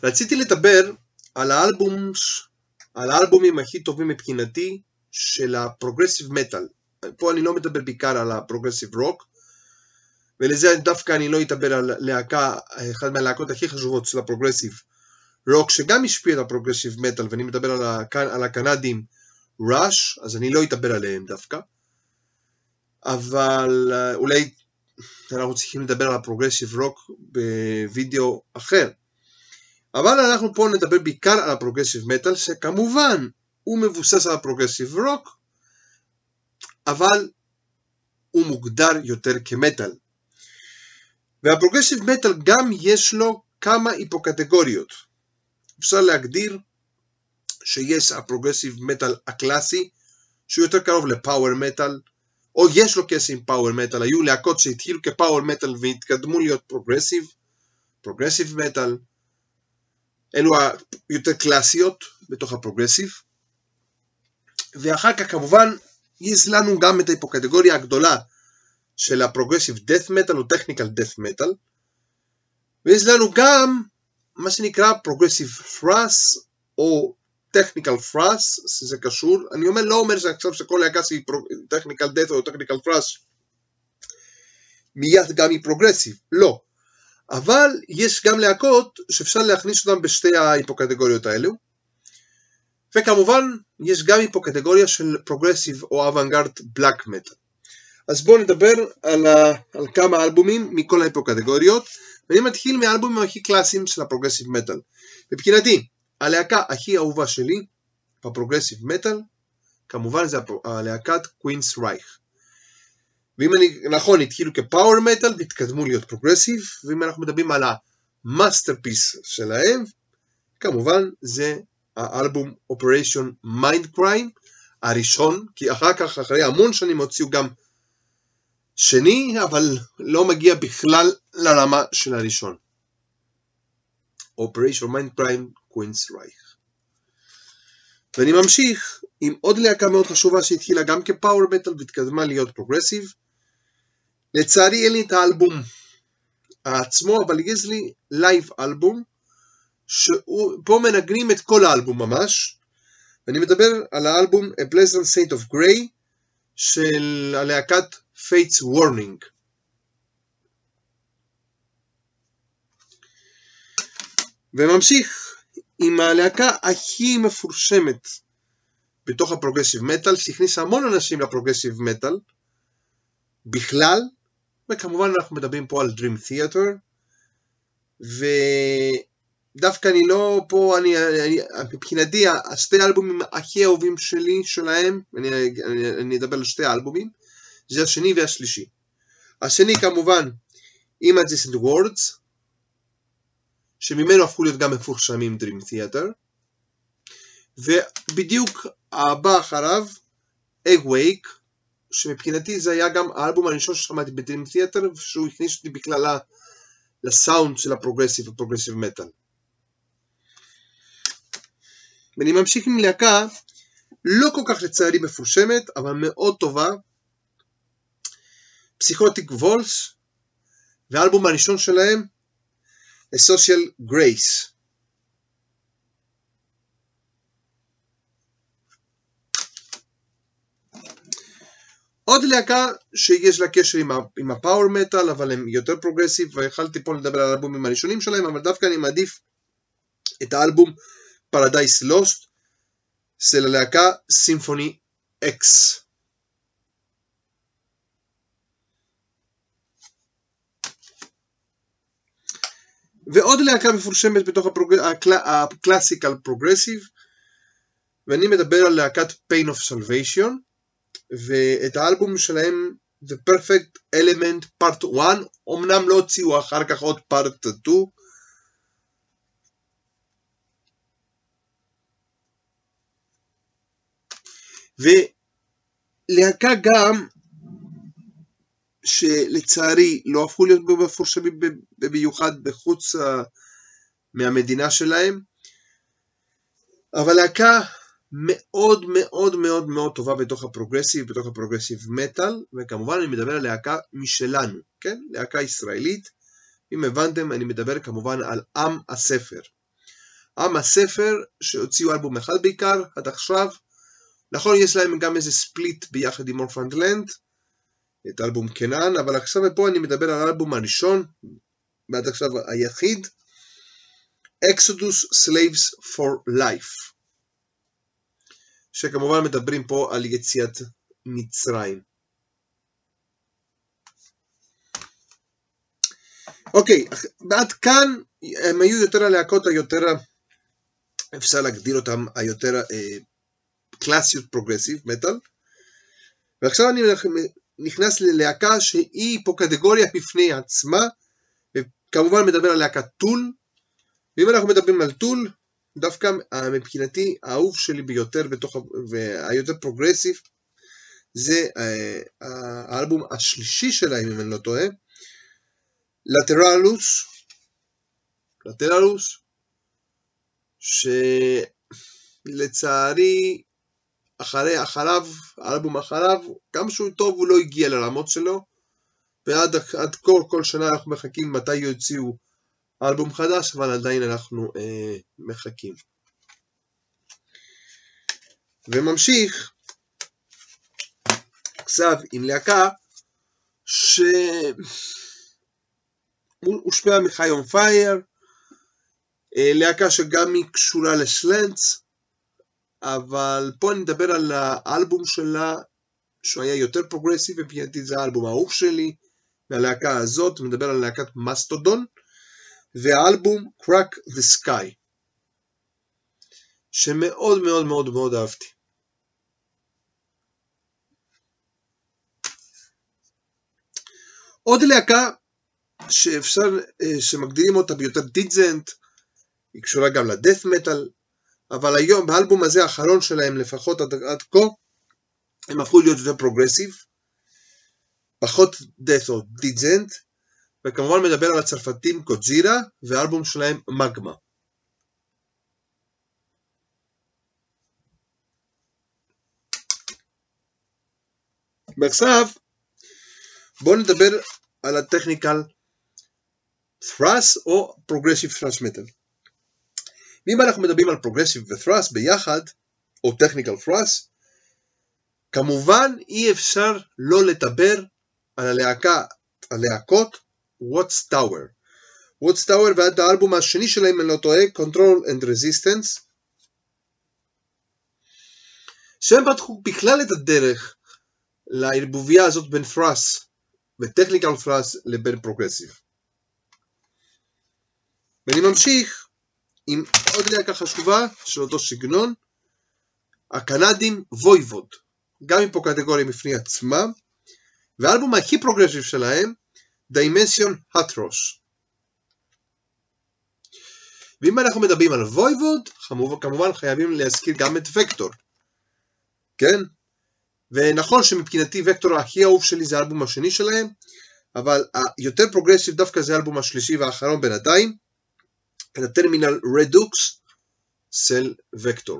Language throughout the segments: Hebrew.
רציתי לדבר על האלבומים הכי טובים מבחינתי של הפרוגרסיב מטל. פה אני לא מדבר בעיקר על הפרוגרסיב רוק, ולזה דווקא אני לא אדבר על להקה, אחת מהלהקות הכי חשובות של הפרוגרסיב רוק, שגם השפיע על הפרוגרסיב מטל, ואני מדבר על הקנדים ראש, אז אני לא אדבר עליהם דווקא. אבל אולי אנחנו צריכים לדבר על הפרוגרסיב רוק בווידאו אחר. אבל אנחנו פה נדבר בעיקר על הפרוגרסיב מטל, שכמובן הוא מבוסס על הפרוגרסיב רוק, אבל הוא מוגדר יותר כמטל. והפרוגרסיב מטל גם יש לו כמה היפוקטגוריות. אפשר להגדיר שיש הפרוגרסיב מטל הקלאסי, שהוא יותר קרוב לפאוור מטל, או יש לו קשר עם פאוור מטל. היו להקות שהתחילו כפאוור מטל והתקדמו להיות פרוגרסיב מטל. אלו היותר קלאסיות בתוך הפרוגרסיב. ואחר כך כמובן יש לנו גם את ההיפוקטגוריה הגדולה של הפרוגרסיב death metal או technical death metal. ויש לנו גם מה שנקרא פרוגרסיב thrash או technical thrash, שזה קשור. אני לא אומר שעכשיו שכל להקה היא technical death או technical thrash מיד גם היא פרוגרסיב, לא. אבל יש גם להקות שאפשר להכניס אותם בשתי ההיפוקטגוריות האלו. וכמובן יש גם היפוקטגוריה של פרוגרסיב או אוונגרד בלק מטל. אז בואו נדבר על כמה אלבומים מכל ההיפוקטגוריות, ואני מתחיל מהאלבומים הכי קלאסיים של הפרוגרסיב מטל. מבחינתי, הלהקה הכי אהובה שלי בפרוגרסיב מטל, כמובן זה הלהקת קווינס רייך. ואם נכון, התחילו כפאוור מטל והתקדמו להיות פרוגרסיב, ואם אנחנו מדברים על המאסטרפיס שלהם, כמובן זה האלבום Operation Mindcrime הראשון, כי אחרי המון שנים הוציאו גם שני, אבל לא מגיע בכלל לרמה של הראשון. Operation Mindcrime, קווינס רייך. ואני ממשיך עם עוד להקה מאוד חשובה שהתחילה גם כפאוור מטל והתקדמה להיות פרוגרסיב. לצערי אין לי את האלבום עצמו, אבל יש לי לייב אלבום, שפה מנגנים את כל האלבום ממש, ואני מדבר על האלבום A Pleasant Saint of Grey של הלהקת Fates Warning. וממשיך עם הלהקה הכי מפורשמת בתוך הפרוגרסיב מטל, שהכניס המון אנשים לפרוגרסיב מטל בכלל, וכמובן אנחנו מדברים פה על Dream Theater, ודווקא אני לא פה, מבחינתי השתי האלבומים הכי אהובים שלי שלהם, אני אדבר על שתי האלבומים, זה השני והשלישי. השני כמובן Images and Words, שממנו הפכו להיות גם מפורשמים Dream Theater, ובדיוק הבא אחריו Awake, שמבחינתי זה היה גם האלבום הראשון ששמעתי בדרים תיאטר, שהוא הכניס אותי בכלל לסאונד של הפרוגרסיב מטל. ואני ממשיך עם להקה לא כל כך לצערי מפורשמת, אבל מאוד טובה, פסיכוטיק וולס, והאלבום הראשון שלהם A Social Grace. עוד להקה שיש לה קשר עם הפאוור מטל, אבל הם יותר פרוגרסיב, והחלתי פה לדבר על האלבומים הראשונים שלהם, אבל דווקא אני מעדיף את האלבום Paradise Lost של הלהקה סימפוני אקס. ועוד להקה מפורשמת בתוך הקלאסיקל פרוגרסיב, ואני מדבר על להקת Pain of Salvation, ואת האלבום שלהם The Perfect Element Part 1, אמנם לא הוציאו אחר כך עוד Part 2, ולהקה גם שלצערי לא הפכו להיות מפורשמים במיוחד בחוץ מהמדינה שלהם, אבל להקה מאוד מאוד מאוד מאוד טובה בתוך הפרוגרסיב מטל, וכמובן אני מדבר על להקה משלנו, כן? להקה ישראלית. אם הבנתם, אני מדבר כמובן על עם הספר. עם הספר שהוציאו אלבום אחד בעיקר עד עכשיו. נכון, יש להם גם איזה ספליט ביחד עם אורפנד לנד, את אלבום קנען, אבל עכשיו ופה אני מדבר על האלבום הראשון, ועד עכשיו היחיד, Exodus Slaves for Life, שכמובן מדברים פה על יציאת מצרים. אוקיי, ועד כאן הם היו יותר הלהקות היותר, אפשר להגדיר אותם היותר קלאסיות פרוגרסיב מטל, ועכשיו אני נכנס ללהקה שהיא פה קטגוריה בפני עצמה, וכמובן מדבר על להקת טול, ואם אנחנו מדברים על טול, דווקא מבחינתי האהוב שלי ביותר והיותר פרוגרסיב, זה האלבום השלישי שלהם אם אני לא טועה, לטרלוס, שלצערי אחריו, האלבום אחריו, גם שהוא טוב הוא לא הגיע לרמות שלו, ועד כל שנה אנחנו מחכים מתי יוציאו אלבום חדש, אבל עדיין אנחנו מחכים. וממשיך עכשיו עם להקה שהושפעה מחי און פייר, להקה שגם היא קשורה לשלנץ, אבל פה אני מדבר על האלבום שלה שהוא היה יותר פרוגרסיב, מבחינתי זה האלבום האהוב שלי מהלהקה הזאת, מדבר על להקת מסטודון, והאלבום Crack the Sky, שמאוד מאוד מאוד מאוד אהבתי. עוד להקה שמגדירים אותה ביותר דיזנט, היא קשורה גם לדף מטל, אבל היום באלבום הזה האחרון שלהם לפחות עד כה, הם הפכו להיות יותר פרוגרסיב, פחות דף או דיזנט, וכמובן מדבר על הצרפתים גודזילה, והאלבום שלהם מגמה. ועכשיו בואו נדבר על הטכניקל thrash או פרוגרסיב thrash metal. ואם אנחנו מדברים על פרוגרסיב ו-thrash ביחד, או טכניקל thrash, כמובן אי אפשר לא לדבר על הלהקות Watts Tower ועד האלבום השני שלהם אני לא טועה, Control and Resistance, שהם פתחו בכלל את הדרך לערבוביה הזאת בין thrash וטכניקל thrash לבין פרוגרסיב. ואני ממשיך עם עוד להקה חשובה של אותו סגנון, הקנדים וויבוד, גם עם פה קטגוריה בפני עצמם, והאלבום הכי פרוגרסיב שלהם, Dimension Hatros. ואם אנחנו מדברים על וויבוד, כמובן חייבים להזכיר גם את וקטור, כן? ונכון שמבחינתי וקטור הכי אהוב שלי זה האלבום השני שלהם, אבל היותר פרוגרסיב דווקא זה האלבום השלישי והאחרון בינתיים, את הטרמינל רדוקס של וקטור.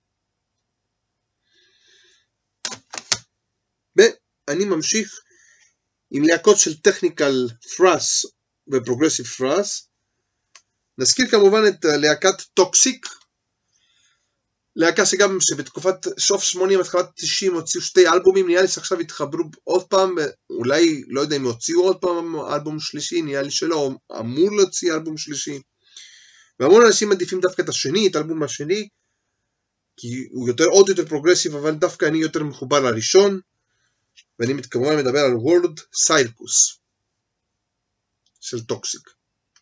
ואני ממשיך עם להקות של טכניקל thrash ופרוגרסיב thrash. נזכיר כמובן את להקת טוקסיק, להקה שגם שבתקופת סוף 80 התחלת 90 הוציאו שתי אלבומים, נראה לי שעכשיו התחברו עוד פעם, אולי לא יודע אם הוציאו עוד פעם אלבום שלישי, נראה לי שלא, אמור להוציא אלבום שלישי, והמון אנשים עדיפים דווקא את השני, את האלבום השני, כי הוא עוד יותר פרוגרסיב, אבל דווקא אני יותר מחובר לראשון, ואני כמובן מדבר על World Circus של טוקסיק.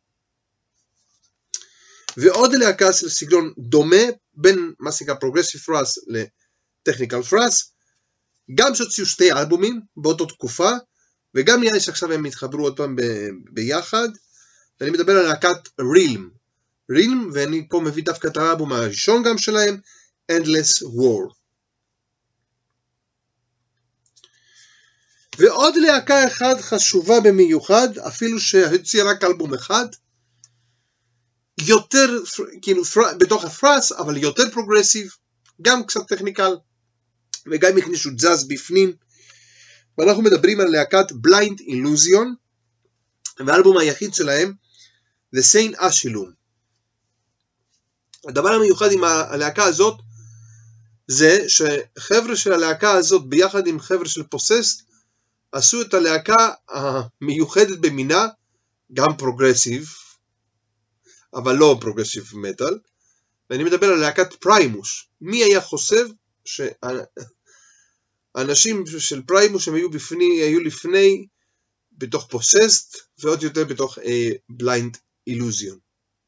ועוד להקה של סגנון דומה בין מה שנקרא פרוגרסיב thrash לטכניקל thrash, גם שהוציאו שתי אלבומים באותה תקופה, וגם נראה לי שעכשיו הם התחברו עוד פעם ביחד, ואני מדבר על להקת רילם, ואני פה מביא דווקא את האלבום הראשון גם שלהם, Endless War. ועוד להקה אחד חשובה במיוחד, אפילו שהוציאה רק אלבום אחד, יותר, כאילו, בתוך הפרס, אבל יותר פרוגרסיב, גם קצת טכניקל, וגם הכניסו ג'אז בפנים, ואנחנו מדברים על להקת Blind Illusion, והאלבום היחיד שלהם, The Saint Asylum. הדבר המיוחד עם הלהקה הזאת, זה שחבר'ה של הלהקה הזאת ביחד עם חבר'ה של פוססט, עשו את הלהקה המיוחדת במינה, גם פרוגרסיב, אבל לא פרוגרסיב מטל, ואני מדבר על להקת פריימוס. מי היה חושב שאנשים של פריימוס הם היו לפני בתוך פוססט, ועוד יותר בתוך בליינד אילוזיון.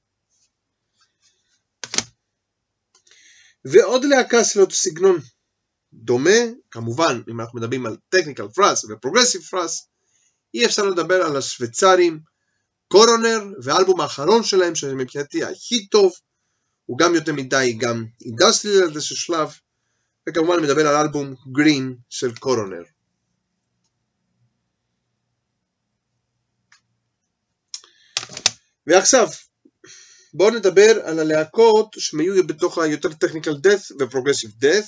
ועוד להקה של אותו סגנון דומה, כמובן, אם אנחנו מדברים על טכניקל פרס ופרוגרסיב פרס, אי אפשר לדבר על השוויצרים, קורונר, והאלבום האחרון שלהם, שמבחינתי הכי טוב, הוא גם יותר מדי, גם אינדסטריאל באיזשהו שלב, וכמובן מדבר על אלבום גרין של קורונר. ועכשיו, בואו נדבר על הלהקות שהיו בתוך היותר טכניקל דאט ופרוגרסיב דאט,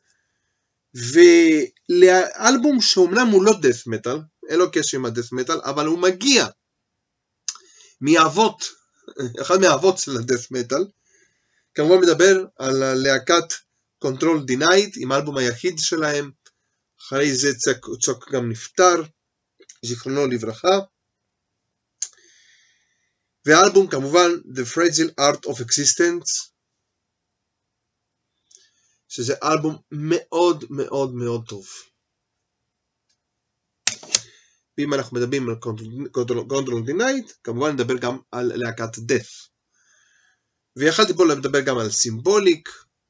ולאלבום שאומנם הוא לא דאט מטל, אין לו קשר עם הדאט מטל, אבל הוא מגיע מאבות, אחד מהאבות של הדאט מטל, כמובן מדבר על הלהקת Control Denied, עם האלבום היחיד שלהם, אחרי זה צוק גם נפטר, זיכרונו לברכה, והאלבום כמובן The Fragile Art of Existence, שזה אלבום מאוד מאוד מאוד טוב. ואם אנחנו מדברים על Control Denied, כמובן נדבר גם על להקת Death. ויכלתי פה לדבר גם על סימבוליק,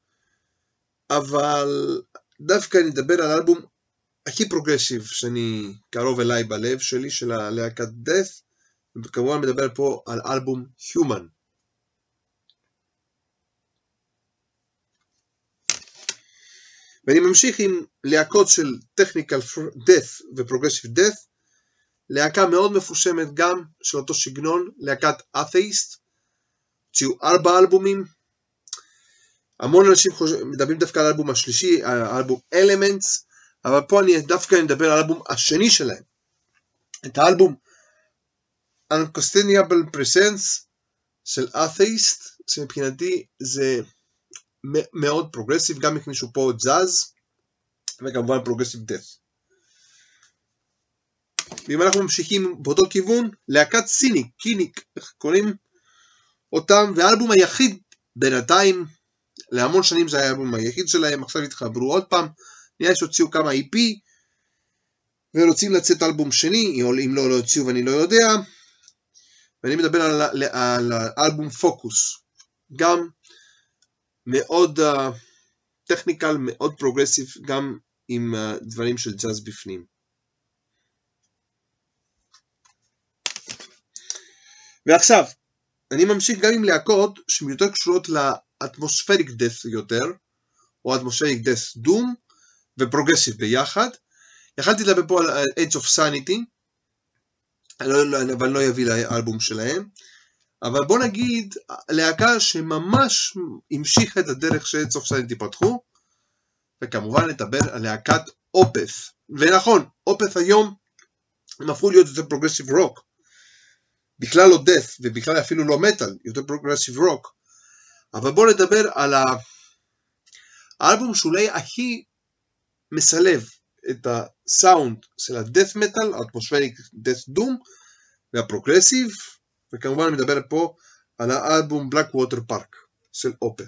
אבל דווקא נדבר על האלבום הכי פרוגרסיב שאני קרוב אליי בלב שלי, של הלהקת Death, וכמובן מדבר פה על אלבום Human. ואני ממשיך עם להקות של Technical Death ו-Progressive Death, להקה מאוד מפורסמת גם של אותו שגנון, להקת Atheist, הוציאו 4 אלבומים, המון אנשים מדברים דווקא על האלבום השלישי, האלבום Elements, אבל פה אני דווקא מדבר על האלבום השני שלהם, את האלבום Unquestionable Presence של Atheist, שמבחינתי זה מאוד פרוגרסיב, גם הכניסו פה ג'אז, וכמובן פרוגרסיב דאט. ואם אנחנו ממשיכים באותו כיוון, להקת קיניק, איך קוראים אותם, והאלבום היחיד בינתיים, להמון שנים זה היה האלבום היחיד שלהם, עכשיו התחברו עוד פעם, נראה שהוציאו כמה EP, ורוצים לצאת אלבום שני, או אם לא הוציאו ואני לא יודע, ואני מדבר על האלבום פוקוס, גם מאוד טכניקל, מאוד פרוגרסיב, גם עם דברים של ג'אז בפנים. ועכשיו, אני ממשיך גם עם להקות שהן יותר קשורות לאטמוספריק דאט יותר, או אטמוספריק דאט דום, ופרוגרסיב ביחד. יכלתי לדבר פה על Age of Sanity, אבל לא יביא לאלבום שלהם. אבל בוא נגיד, להקה שממש המשיכה את הדרך ש-Age of Sanity פתחו, וכמובן נדבר על להקת אופת. ונכון, אופת היום הם הפכו להיות יותר פרוגרסיב רוק, בכלל לא death, ובכלל אפילו לא מטל, יותר פרוגרסיב רוק. אבל בואו נדבר על האלבום שאולי הכי מסלב את הסאונד של הדאט מטל, האטמוספריק דאט דום, והפרוגרסיב, וכמובן אני מדבר פה על האלבום בלק ווטר פארק של אופת.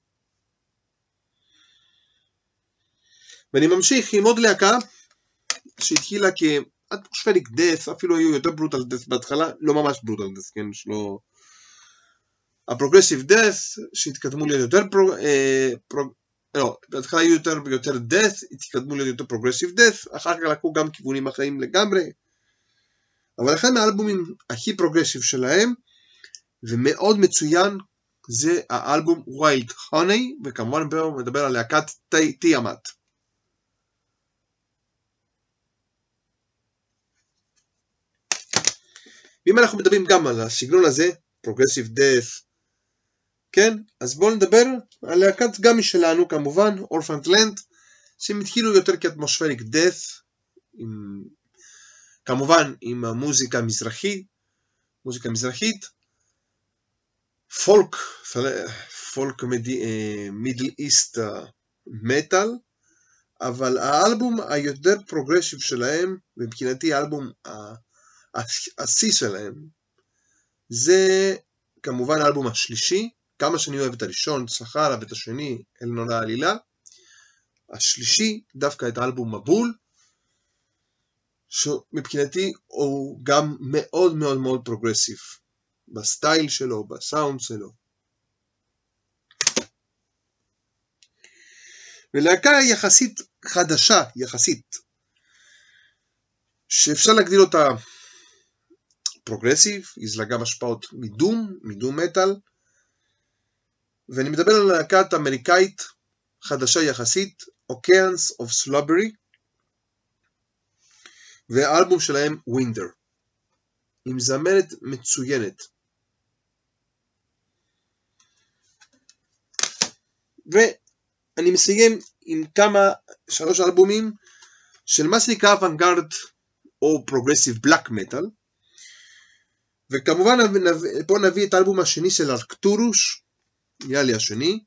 ואני ממשיך עם עוד להקה שהתחילה כאטמוספריק דאט, אפילו היו יותר ברוטל דאט בהתחלה, לא ממש ברוטל דאט, כן, שלא... הפרוגרסיב דאט שהתקדמו להיות יותר לא, בהתחלה היו יותר דאט, התקדמו להיות יותר פרוגרסיב דאט, אחר כך לקחו גם כיוונים אחרים לגמרי, אבל אחד מהאלבומים הכי פרוגרסיב שלהם, ומאוד מצוין, זה האלבום Wild Honey, וכמובן מדבר על להקת תיאמת. ואם אנחנו מדברים גם על הסגנון הזה, פרוגרסיב דאט, כן, אז בואו נדבר על להקת גם משלנו כמובן, אורפנד לנד, שהם התחילו יותר כאטמוספריק דאט, כמובן עם המוזיקה מזרחית, פולק פולק מידל איסט מטל, אבל האלבום היותר פרוגרסיב שלהם, מבחינתי האלבום השיא שלהם, זה כמובן האלבום השלישי, כמה שאני אוהב את הראשון, סחרה, ואת השני, אל נורא עלילה, השלישי, דווקא את האלבום מבול, שמבחינתי הוא גם מאוד מאוד מאוד פרוגרסיב, בסטייל שלו, בסאונד שלו. ולהקה יחסית חדשה, יחסית, שאפשר להגדיר אותה פרוגרסיב, יש לה גם השפעות מדום מטל, ואני מדבר על להקת אמריקאית חדשה יחסית, Oceans of Slobbery, והאלבום שלהם Winder, עם זמרת מצוינת. ואני מסיים עם שלוש אלבומים של מה שנקרא אוונגרד או פרוגרסיב בלק מטל, וכמובן פה נביא את האלבום השני של ארקטורוס, נראה לי השני,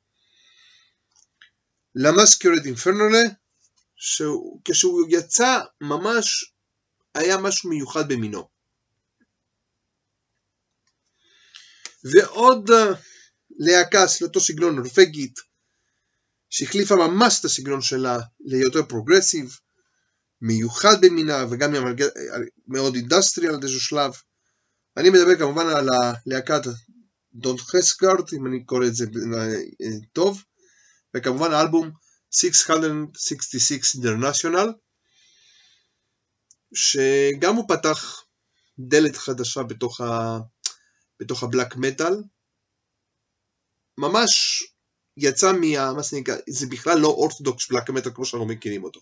La Masquerade Infernale, כשהוא יצא ממש היה משהו מיוחד במינו. ועוד להקה של אותו סגנון נורווגית, שהחליפה ממש את הסגנון שלה ליותר פרוגרסיב, מיוחד במינה וגם מאוד אינדסטריאל עד איזשהו שלב. אני מדבר כמובן על להקת דונט חסקארד, אם אני קורא את זה טוב, וכמובן האלבום 666 International, שגם הוא פתח דלת חדשה בתוך הבלק מטל, ממש יצא מה שנקרא, זה בכלל לא אורתודוקס בלק מטל כמו שאנחנו מכירים אותו.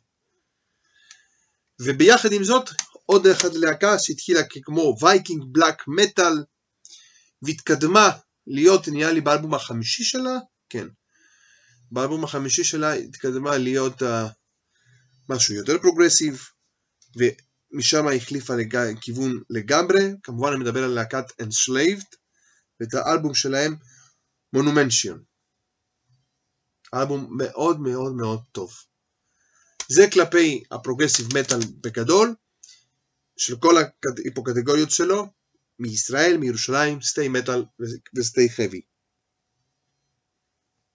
וביחד עם זאת, עוד אחד להקה שהתחילה כמו וייקינג בלק מטל, והתקדמה להיות, נראה לי באלבום החמישי שלה, כן, באלבום החמישי שלה התקדמה להיות משהו יותר פרוגרסיב, ומשם החליפה כיוון לגמרי. כמובן אני מדבר על להקת Enslaved, ואת האלבום שלהם Monumention, אלבום מאוד מאוד מאוד טוב. זה כלפי הפרוגרסיב מטל בגדול, של כל ההיפוקטגוריות שלו, מישראל, מירושלים, סטי מטל וסטי חבי.